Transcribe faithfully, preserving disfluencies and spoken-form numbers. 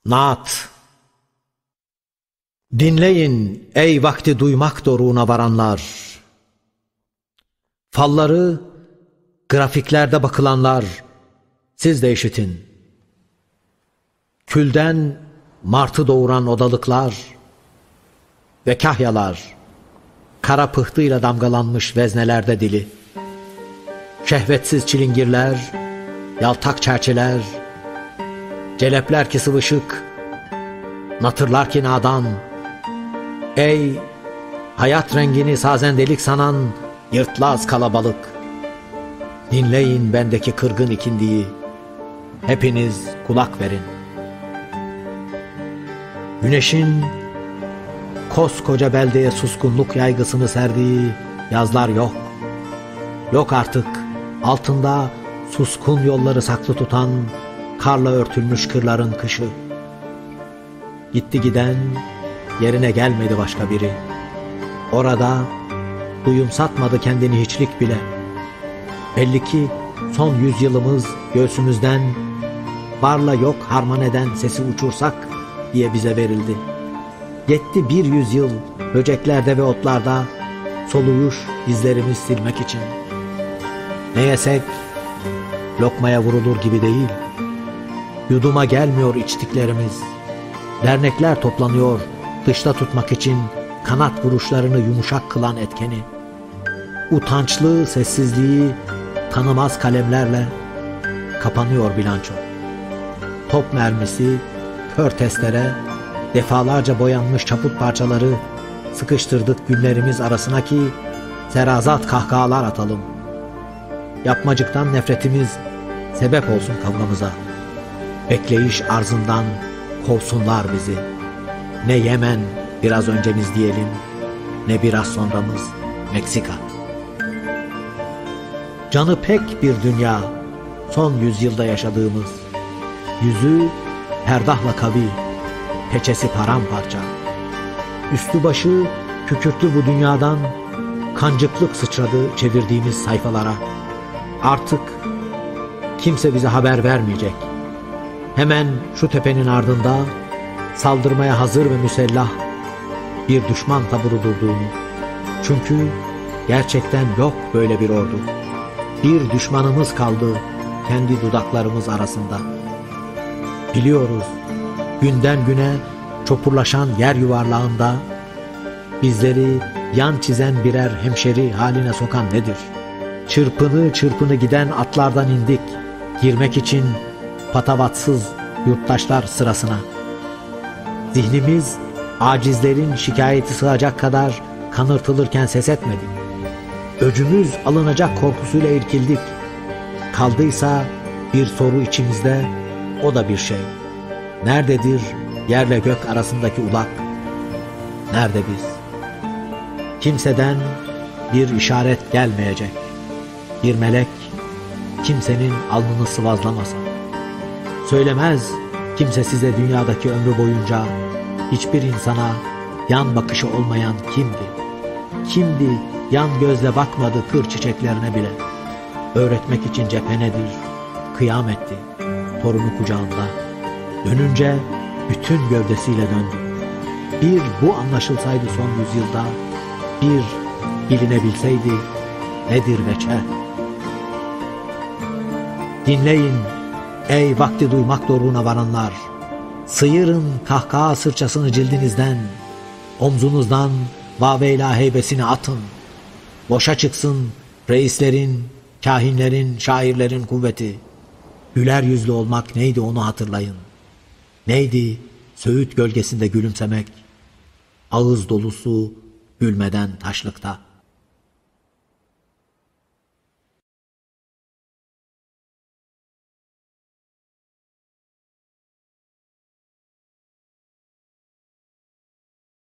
Naat. Dinleyin ey vakti duymak doruğuna varanlar. Falları grafiklerde bakılanlar, siz de işitin. Külden martı doğuran odalıklar ve kahyalar, kara pıhtıyla damgalanmış veznelerde dili. Şehvetsiz çilingirler, yaltak çerçeler, celepler ki sıvışık, natırlar ki nadan. Ey hayat rengini sazendelik sanan yırtlaz kalabalık, dinleyin bendeki kırgın ikindiyi, hepiniz kulak verin. Güneşin koskoca beldeye suskunluk yaygısını serdiği yazlar yok. Yok artık altında suskun yolları saklı tutan karla örtülmüş kırların kışı. Gitti giden, yerine gelmedi başka biri. Orada duyum satmadı kendini hiçlik bile. Belli ki son yüzyılımız göğsümüzden varla yok harman eden sesi uçursak diye bize verildi. Yetti bir yüzyıl böceklerde ve otlarda soluyuş izlerimiz silmek için. Ne yesek lokmaya vurulur gibi değil. Yuduma gelmiyor içtiklerimiz. Dernekler toplanıyor dışta tutmak için kanat vuruşlarını yumuşak kılan etkeni. Utançlı sessizliği tanımaz kalemlerle kapanıyor bilanço. Top mermisi, kör testere, defalarca boyanmış çaput parçaları sıkıştırdık günlerimiz arasına ki serazat kahkahalar atalım. Yapmacıktan nefretimiz sebep olsun kavgamıza. Bekleyiş arzından kovsunlar bizi. Ne Yemen biraz öncemiz diyelim, ne biraz sonramız Meksika. Canı pek bir dünya son yüzyılda yaşadığımız. Yüzü perdahla kavi, peçesi paramparça. Üstü başı kükürtlü bu dünyadan kancıklık sıçradı çevirdiğimiz sayfalara. Artık kimse bize haber vermeyecek. Hemen şu tepenin ardında saldırmaya hazır ve müsellah bir düşman taburu durduğunu. Çünkü gerçekten yok böyle bir ordu. Bir düşmanımız kaldı kendi dudaklarımız arasında. Biliyoruz günden güne çopurlaşan yer yuvarlağında bizleri yan çizen birer hemşeri haline sokan nedir? Çırpını çırpını giden atlardan indik girmek için patavatsız yurttaşlar sırasına. Zihnimiz acizlerin şikayeti sığacak kadar kanırtılırken ses etmedik. Öcümüz alınacak korkusuyla irkildik. Kaldıysa bir soru içimizde, o da bir şey. Nerededir yerle gök arasındaki ulak? Nerede biz? Kimseden bir işaret gelmeyecek. Bir melek kimsenin alnını sıvazlamasa. Söylemez kimse size dünyadaki ömrü boyunca hiçbir insana yan bakışı olmayan kimdi? Kimdi yan gözle bakmadı kır çiçeklerine bile? Öğretmek için cephenedir, kıyam etti torunu kucağında. Dönünce bütün gövdesiyle döndü. Bir bu anlaşılsaydı son yüzyılda, bir bilinebilseydi nedir veçe? Dinleyin ey vakti duymak doruğuna varanlar. Sıyırın kahkaha sırçasını cildinizden, omzunuzdan vaveyla heybesini atın. Boşa çıksın reislerin, kahinlerin, şairlerin kuvveti. Güler yüzlü olmak neydi onu hatırlayın. Neydi söğüt gölgesinde gülümsemek, ağız dolusu gülmeden taşlıkta.